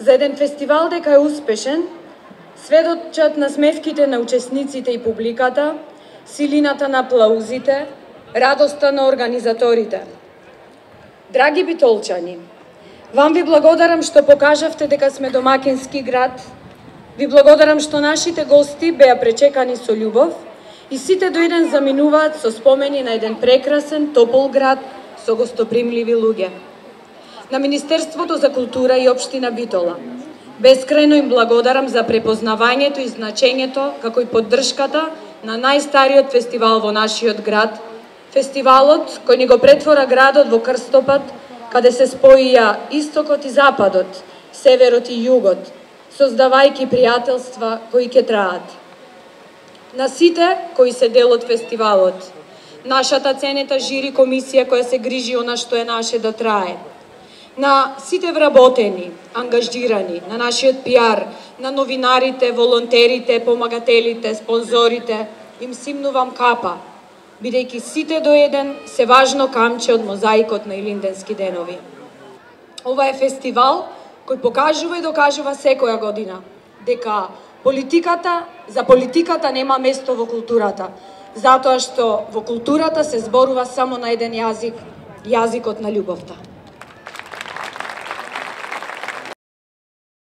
За еден фестивал дека е успешен, сведочат насмевките на учесниците и публиката, силината на аплаузите, радоста на организаторите. Драги битолчани, вам ви благодарам што покажавте дека сме домакински град, ви благодарам што нашите гости беа пречекани со љубов и сите до еден заминуваат со спомени на еден прекрасен, топол град со гостопримливи луѓе. На Министерството за култура и општина Битола бескрајно им благодарам за препознавањето и значењето, како и поддршката на најстариот фестивал во нашиот град, фестивалот кој ни го претвора градот во крстопат, каде се споија истокот и западот, северот и југот, создавајќи пријателства кои ќе траат. На сите кои се дел од фестивалот, нашата ценета жири комисија која се грижи она што е наше да трае, на сите вработени, ангажирани, на нашиот пиар, на новинарите, волонтерите, помагателите, спонзорите, им симнувам капа, бидејќи сите до еден се важно камче од мозаикот на Илинденски денови. Ова е фестивал кој покажува и докажува секоја година дека за политиката нема место во културата, затоа што во културата се зборува само на еден јазик, јазикот на љубовта.